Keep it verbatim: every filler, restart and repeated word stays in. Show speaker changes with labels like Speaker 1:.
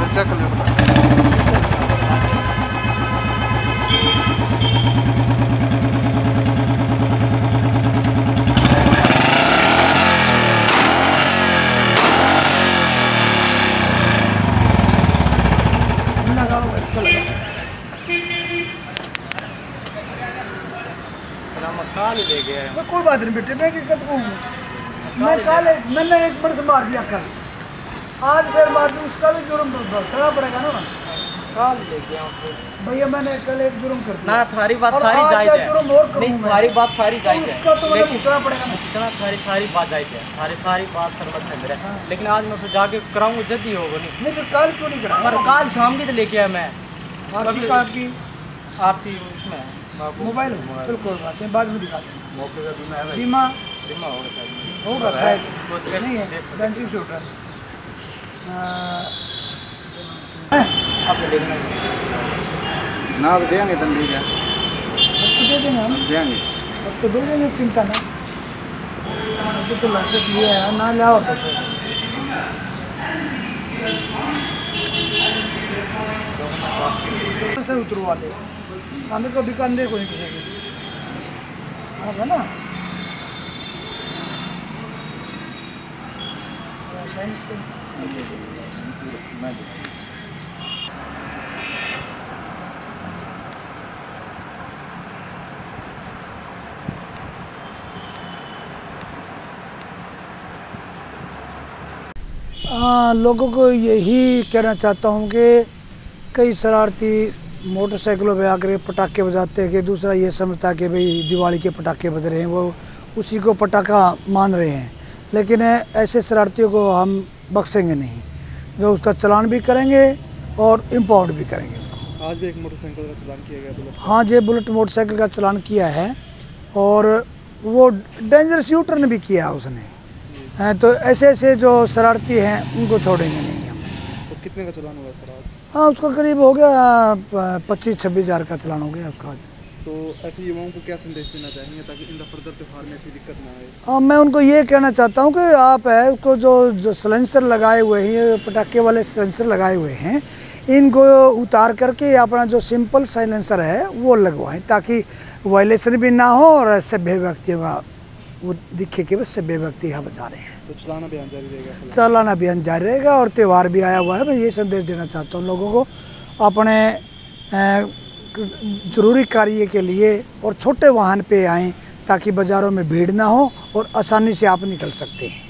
Speaker 1: Cycle में बता
Speaker 2: काल ले गया है।
Speaker 1: कोई बात नहीं बेटे, मैं क्या कहूँ, मैं काल मैंने एक बार से मार दिया कल, आज फिर मार दूँ, उसका भी जुर्म चढ़ा पड़ेगा ना।
Speaker 2: काल ले गया
Speaker 1: भैया, मैंने कल एक जुर्म कर दिया
Speaker 2: ना, थारी बात सारी जायज है।
Speaker 1: जुर्म और
Speaker 2: नहीं, थारी बात सारी जायज है,
Speaker 1: उसका तो मुझे भुगतना पड़ेगा ना।
Speaker 2: इतना थारी सारी बात जायज है, थारी सारी बात सरमत है मेरे। लेकिन आज मैं फिर जाके कराऊंगा, जल्दी होगा नहीं।
Speaker 1: नहीं फिर काल क्यों नहीं करा?
Speaker 2: पर काल शाम की तो लेके आया मैं।
Speaker 1: आरसी का आपकी
Speaker 2: आरसी उसमें
Speaker 1: मोबाइल में, चलो कोई बात नहीं, बाद में दिखा देंगे।
Speaker 2: मौके का बीमा है भाई।
Speaker 1: बीमा
Speaker 2: बीमा होगा शायद,
Speaker 1: होगा शायद, नहीं है
Speaker 2: देख-
Speaker 1: बैंकिंग से उठ रहा है।
Speaker 2: आपने देखना है।
Speaker 3: ना तो देंगे तुम ठीक है,
Speaker 1: अब तो दे देंगे हम,
Speaker 3: देंगे।
Speaker 1: अब तो दे देंगे, चिंता ना। अब तो लाइसेंस लिया है ना, लाओ तो से उतरवा दे, हमें को दुकान दे कोई किसी की, हाँ है ना। आ, लोगों को यही कहना चाहता हूँ कि कई शरारती मोटरसाइकिलों पे आकर पटाखे बजाते हैं कि दूसरा ये समझता है कि भाई दिवाली के पटाखे बज रहे हैं, वो उसी को पटाखा मान रहे हैं। लेकिन ऐसे शरारतियों को हम बख्शेंगे नहीं, जो उसका चलान भी करेंगे और इम्पाउंड भी करेंगे।
Speaker 3: आज भी एक मोटरसाइकिल का चलान किया गया बुलेट।
Speaker 1: हाँ, ये बुलेट मोटरसाइकिल का चलान किया है और वो डेंजरस यू टर्न भी किया उसने। हैं तो ऐसे ऐसे जो शरारती हैं उनको छोड़ेंगे नहीं हम।
Speaker 3: तो कितने का चलान हुआ सर आज?
Speaker 1: हाँ, उसका करीब हो गया पच्चीस छब्बीस हज़ार का चलान हो गया उसका आज।
Speaker 3: तो ऐसे युवाओं को क्या संदेश देना चाहेंगे ताकि इन फर्दर त्यौहार में ऐसी दिक्कत ना आए?
Speaker 1: हाँ, मैं उनको ये कहना चाहता हूँ कि आप है उसको जो जो सलेंसर लगाए हुए हैं, पटाखे वाले सलेंसर लगाए हुए हैं, इनको उतार करके अपना जो सिंपल साइलेंसर है वो लगवाएं, ताकि वायलेशन भी ना हो और सभ्य व्यक्तियों का वो दिखे कि बस सभ्य व्यक्ति यहाँ बचा रहे हैं।
Speaker 3: तो चलान अभियान जारी रहेगा?
Speaker 1: चालान अभियान जारी रहेगा और त्यौहार भी आया हुआ है। मैं ये संदेश देना चाहता हूँ लोगों को, अपने ज़रूरी कार्य के लिए और छोटे वाहन पे आएँ ताकि बाज़ारों में भीड़ ना हो और आसानी से आप निकल सकते हैं।